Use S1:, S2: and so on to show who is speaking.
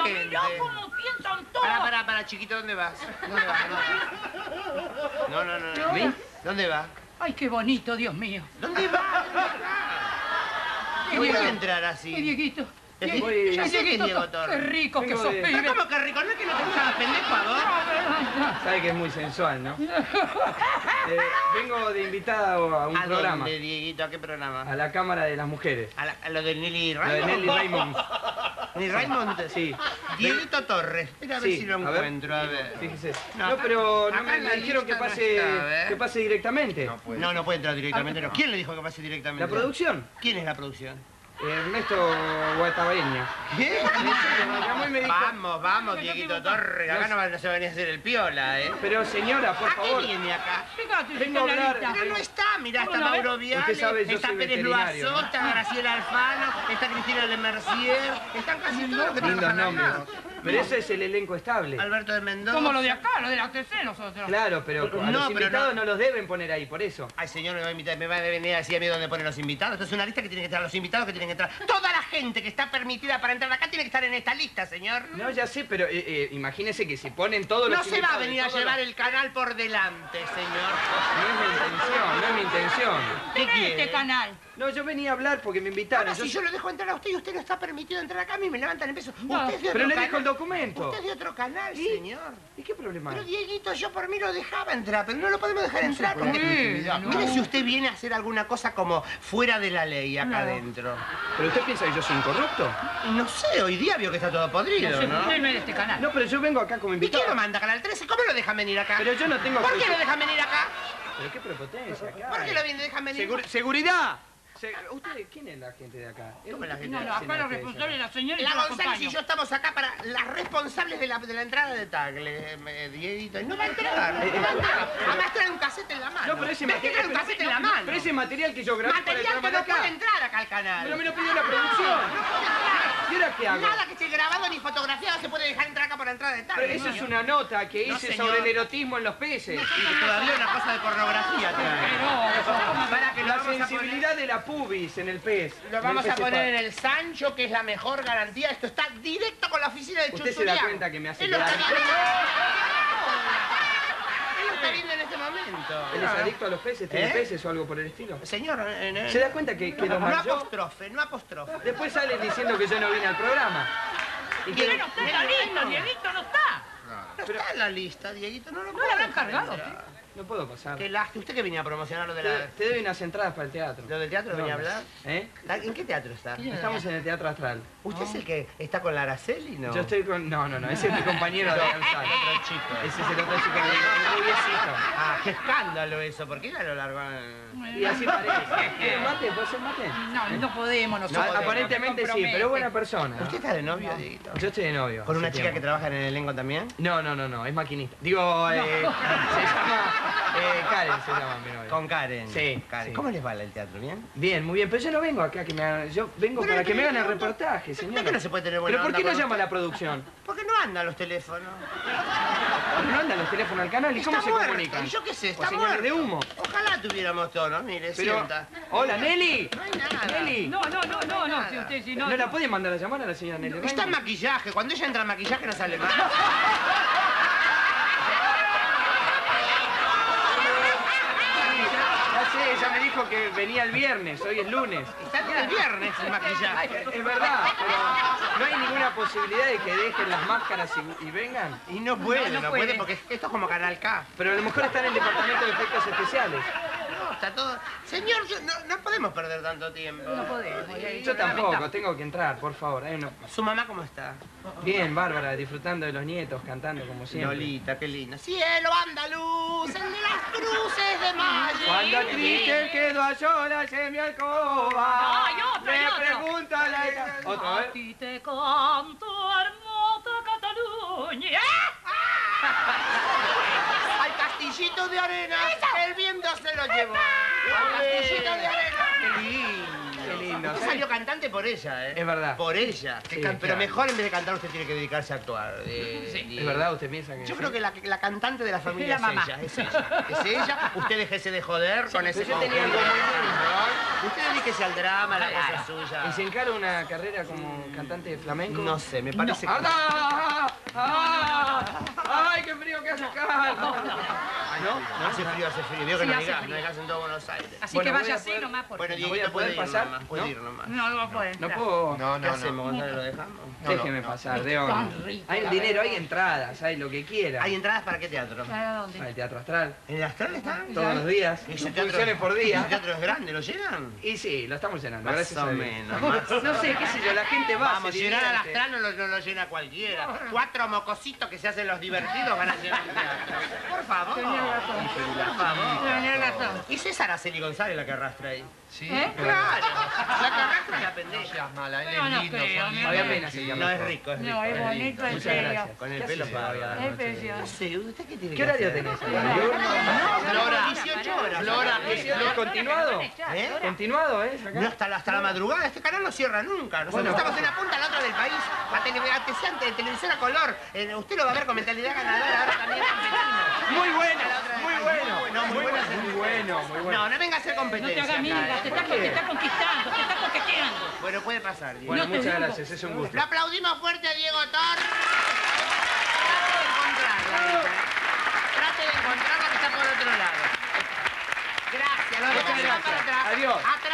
S1: gente.
S2: Mirá cómo piensan todos.
S1: Pará, chiquito, ¿dónde vas? ¿Dónde vas? No.
S3: ¿Vi?
S1: ¿Dónde va?
S2: Ay, qué bonito, Dios mío.
S1: ¿Dónde va? No puede entrar así.
S2: Dieguito.
S1: ¿Qué es Diego
S2: Qué
S1: Torres?
S2: rico que
S3: Vengo
S2: sos,
S3: de-
S2: pibe.
S1: ¿Pero cómo que rico? ¿No es que no te gustan los pendejos a vos?
S3: Sabe que es muy sensual, ¿no? Vengo de invitada a un
S1: ¿A
S3: programa.
S1: dónde, Dieguito? ¿A qué programa?
S3: A la Cámara de las Mujeres.
S1: ¿A lo de Nelly
S3: Lo de
S1: Raymond?
S3: Nelly Raymond.
S1: ¿Nelly Raymond?
S3: Sí.
S1: Dieguito Torres. Espera a ver
S3: Sí,
S1: si lo
S3: a ver.
S1: encuentro, a ver.
S3: Fíjese.
S1: No,
S3: No, pero no
S1: acá
S3: me
S1: en la
S3: dijeron que
S1: lista no
S3: pase,
S1: está, ¿eh?
S3: que pase directamente.
S1: No puede entrar directamente, no. ¿Quién le dijo que pase directamente?
S3: ¿La producción?
S1: ¿Quién es la producción?
S3: Ernesto Guatabareña.
S1: ¿Qué?
S3: Me llamó y me dijo...
S1: Vamos, Dieguito Torres. Acá no se va a venir a hacer el piola, ¿eh?
S3: Pero señora, por
S1: ¿A qué
S3: favor.
S1: viene acá?
S2: Fíjate,
S3: Vengo a
S2: está en la
S3: hablar.
S2: lista.
S1: Pero no está, mirá, está
S2: ¿Cómo no?
S1: Mauro Viale,
S3: Usted sabe, yo
S1: está
S3: soy
S1: Pérez
S3: veterinario,
S1: Loazó,
S3: ¿no?
S1: está Graciela Alfano, está Cristina de Mercier, están casi todos los que
S3: Lindos
S1: trabajan
S3: nombres.
S1: acá.
S3: Pero ese es el elenco estable.
S1: Alberto de Mendoza.
S2: Como lo de acá, lo de la TC, nosotros.
S3: Claro, pero a
S1: No,
S3: los
S1: pero
S3: invitados
S1: no.
S3: no los deben poner ahí, por eso.
S1: Ay, señor, me va a venir a decir a mí dónde ponen los invitados. Esto es una lista que tiene que estar los invitados que tienen que entrar. Toda la gente que está permitida para entrar acá tiene que estar en esta lista, señor.
S3: No, ya sé, pero imagínese que si ponen todos los
S1: No se va
S3: invitados
S1: a
S3: de
S1: venir a
S3: todos
S1: llevar
S3: los-
S1: el canal por delante, señor.
S3: No es mi intención, no es mi intención.
S1: ¿Qué
S2: Mira
S1: quiere?
S2: este canal.
S3: No, yo venía a hablar porque me invitaron.
S1: Ahora, si yo lo dejo entrar a usted y usted no está permitido entrar acá, a mí me levantan el peso.
S2: No,
S1: Usted es de
S3: pero
S1: otro
S3: le
S1: canal.
S3: dejo el documento.
S1: Usted es de otro canal,
S3: ¿Y?
S1: señor.
S3: ¿Y qué problema
S1: Pero
S3: hay?
S1: Dieguito, yo por mí lo dejaba entrar, pero no lo podemos dejar entrar porque...
S2: puede,
S1: Mire
S2: no.
S1: si usted viene a hacer alguna cosa como fuera de la ley acá adentro.
S3: ¿Pero usted piensa que yo soy incorrupto?
S1: No sé, hoy día vio que está todo podrido, ¿no?
S2: Usted no es de este canal.
S3: No, pero yo vengo acá como
S1: ¿Y quién lo
S3: invitado.
S1: manda a Canal 13? ¿Cómo lo dejan venir acá?
S3: Pero yo no tengo...
S1: ¿Por qué lo dejan venir acá?
S3: ¿Pero qué prepotencia acá?
S1: ¿Por qué lo dejan venir?
S3: ¡Seguridad! ¿Usted quién es la gente de acá?
S1: ¿Cómo la gente?
S2: No, no, acá la responsable es la señora y
S1: La
S2: yo la
S1: González y
S2: acompaño.
S1: yo estamos acá para las responsables de la entrada de Tagle, Dieguito. Y no va a entrar, no va a entrar. Además trae un casete en la mano.
S3: No, pero ese
S1: ¿Ves que trae un
S3: material...
S1: casete en la mano?
S3: Pero ese material que yo grabé para el
S1: Material que
S3: programa
S1: no
S3: de acá.
S1: puede entrar acá al canal.
S3: Pero me lo pidió la producción. ¿Y ahora qué hago?
S1: Nada que esté grabado ni fotografiado se puede dejar entrar acá por la entrada de Tagle.
S3: Pero eso es una nota que
S1: No,
S3: hice
S1: señor.
S3: sobre el erotismo en los peces.
S1: Y todavía una cosa de pornografía trae. Para que lo
S3: La
S1: vamos a poner-
S3: sensibilidad de la pubis en el pez.
S1: Lo vamos a poner en el Sancho, que es la mejor garantía. Esto está directo con la oficina de
S3: ¿Usted se
S1: Chuchurián.
S3: da cuenta que me hace
S1: Él lo
S3: quedar-
S1: está viendo. Él lo está viendo en este momento.
S3: ¿Él es adicto a los peces? ¿Tiene
S1: ¿Eh?
S3: peces o algo por el estilo?
S1: Señor,
S3: ¿Se da cuenta que los
S1: no
S3: manchó?
S1: apostrofe, no apostrofe.
S3: Después salen diciendo que yo no vine al programa. Y que...
S2: Pero usted está listo, Dieguito no está.
S1: No está en la lista, Dieguito, no lo
S2: ¿No le habrán
S1: puedo
S2: cargado?
S1: entrar.
S3: No puedo pasar.
S1: Qué lástima. ¿Usted que venía a promocionar lo de la...
S3: Te doy unas entradas para el teatro.
S1: ¿Lo del teatro venía a hablar?
S3: ¿Eh?
S1: ¿En qué teatro está?
S3: Estamos en el Teatro Astral.
S1: ¿Usted es el que está con la Araceli, no?
S3: Yo estoy con... No, ese es mi compañero de Alzal.
S1: Otro chico.
S3: Ese es el otro chico, el rubiecito.
S1: Ah, qué escándalo eso. ¿Por qué ya lo largó?
S3: Y así parece. ¿Quiere mate? ¿Puede ser mate?
S2: No, no podemos
S3: No,
S2: nosotros.
S3: aparentemente sí, pero es buena persona.
S1: ¿Usted está de novio, Dieguito?
S3: Yo estoy de novio.
S1: ¿Con una
S3: hace
S1: chica que
S3: tiempo.
S1: trabaja en el elenco también?
S3: No, es maquinista. Digo, se llama... Karen se llama mi novia.
S1: Con Karen.
S3: Sí,
S1: Karen.
S3: sí.
S1: ¿Cómo les va el teatro? ¿Bien?
S3: Bien, muy bien, pero yo no vengo acá que me hagan... Yo vengo
S1: Pero
S3: para que me hagan el
S1: pero-
S3: reportaje,
S1: ¿Por
S3: señor.
S1: qué no se puede tener buena
S3: ¿Pero por qué
S1: onda
S3: no
S1: con
S3: llama
S1: usted?
S3: la producción?
S1: Porque no andan los teléfonos.
S3: Porque no andan los teléfonos al canal. ¿Y cómo
S1: Está
S3: se
S1: muerto.
S3: comunican?
S1: ¿Y yo qué sé?
S3: ¿O
S1: Está
S3: señales de
S1: muerto.
S3: humo?
S1: Ojalá tuviéramos tono, mire,
S3: Pero...
S1: sienta.
S3: Hola, Nelly.
S1: No hay nada.
S3: Nelly.
S2: No, si usted si no...
S3: ¿No la puede mandar a llamar a la señora Nelly?
S1: Está en
S3: Raymond?
S1: maquillaje. Cuando ella entra en maquillaje no sale más.
S3: Ya sé, ella me dijo que venía el viernes, hoy es lunes.
S1: Está todo el viernes en maquillaje.
S3: Es verdad, pero no hay ninguna posibilidad de que dejen las máscaras y vengan.
S1: Y no puede,
S2: No
S1: no
S2: puede.
S1: puede, porque esto es como Canal K.
S3: Pero a lo mejor está en el departamento de efectos especiales.
S1: No, está todo... Señor, no podemos perder tanto tiempo.
S2: No podemos.
S3: Yo tampoco, tengo que entrar, por favor.
S1: ¿Su mamá cómo está?
S3: Bien, Bárbara, disfrutando de los nietos, cantando como siempre.
S1: Lolita, qué linda. Cielo andaluz, el de las cruces de mayo.
S3: Cuando triste quedo a solas en mi alcoba,
S2: Ay, otra,
S3: me
S2: otra.
S3: pregunta la... ¿Otra
S2: A
S3: vez?
S2: ti te canto, hermosa Cataluña.
S1: Al castillito de arena, el viento se lo llevó. Al castillito de arena. Qué lindo.
S3: Qué lindo.
S1: Usted salió cantante por ella, ¿eh?
S3: Es verdad.
S1: Por ella.
S3: Sí,
S1: Pero
S3: claro.
S1: mejor en vez de cantar usted tiene que dedicarse a actuar.
S3: ¿Es verdad? ¿Usted piensa que
S1: Yo
S3: sí?
S1: creo que la cantante de la familia
S2: la mamá.
S1: es ella, es ella. Es ella. Usted déjese de joder con ese
S3: yo tenía algo muy
S1: conjunto. Usted dedíquese al drama, la cosa suya.
S3: ¿Y se encara una carrera como cantante de flamenco?
S1: No sé, me parece que...
S3: ¡Ay, qué frío que hace acá! ¿No?
S1: Hace frío. Veo que
S2: Sí,
S1: no hay
S2: hace
S1: gas,
S2: frío.
S1: no hay gas en todo Buenos Aires.
S2: Así
S3: Bueno,
S2: que
S3: voy
S2: vaya
S3: a
S2: así
S3: poder-
S2: nomás por
S1: Bueno,
S3: ¿No voy a
S1: Dieguito
S3: poder
S1: puede ir
S3: pasar?
S1: nomás, puede
S3: ¿No?
S1: ir nomás.
S2: No, no puede
S3: No
S2: entrar.
S3: puedo...
S1: ¿Qué hacemos, Gonzalo? ¿Lo dejamos?
S3: Déjeme pasar, de onda. Hay el dinero, hay entradas, hay lo que quiera.
S1: ¿Hay entradas para qué teatro?
S2: ¿Para dónde?
S3: Para el Teatro Astral,
S1: ¿En el Astral están?
S3: todos los días,
S1: Ese
S3: dos
S1: teatro-
S3: funciones por
S1: ¿Ese
S3: día.
S1: teatro es grande? ¿Lo llenan?
S3: Y sí, lo estamos llenando,
S1: Más
S3: gracias
S1: o
S3: a Dios.
S1: menos, más o
S3: No sé, qué sé yo, la gente va,
S1: Vamos,
S3: se
S1: llenar al
S3: divierte.
S1: Astral no lo llena cualquiera. 4 mocositos que se hacen los divertidos van a llenar el teatro. Por favor. Por favor.
S2: Tenés razón.
S1: ¿Y si es Araceli González la que arrastra ahí?
S4: Sí,
S2: ¿Eh?
S1: Claro. La que arrastra es la
S4: no
S1: pendeja.
S4: seas mala, él
S2: No,
S4: es
S2: no
S4: lindo,
S2: creo,
S4: son
S2: no.
S4: lindos.
S3: Había pena se llama.
S1: No, es rico, es rico.
S2: No, es bonito, en
S3: Muchas
S2: serio.
S3: gracias.
S1: Con el
S3: ¿Qué
S1: pelo
S3: haces
S1: para
S3: hoy a la
S2: Es
S3: noche?
S2: precioso.
S1: No sé, ¿usted qué tiene
S3: ¿Qué
S1: que
S3: horario
S1: hacer?
S3: tenés?
S1: Flora, 18 horas.
S4: Flora,
S3: ¿Es continuado?
S1: ¿Eh?
S3: ¿Continuado, acá?
S1: No, hasta la madrugada. Este canal no cierra nunca. Nosotros
S3: Bueno.
S1: estamos en la punta, la otra del país. De televisión a color. Usted lo va a ver con mentalidad ganadora. Ahora también competimos.
S3: Muy bueno,
S1: La otra del
S3: muy
S1: país.
S3: bueno.
S1: No, muy buena.
S3: Muy bueno, muy bueno.
S1: No, no venga a hacer
S2: No
S1: competencia.
S2: te hagas
S1: acá,
S2: minga,
S1: ¿eh?
S2: te está conquistando, te está coqueteando.
S1: Bueno, puede pasar, Diego.
S3: Bueno,
S2: No te
S3: muchas
S2: digo.
S3: gracias, es un gusto.
S1: Lo aplaudimos fuerte a Diego Tor. Trate de encontrarla. Trate de encontrarla que está por otro lado. Gracias, lo dejamos
S3: Muchas
S1: para
S3: gracias.
S1: atrás.
S3: Adiós.
S1: Hasta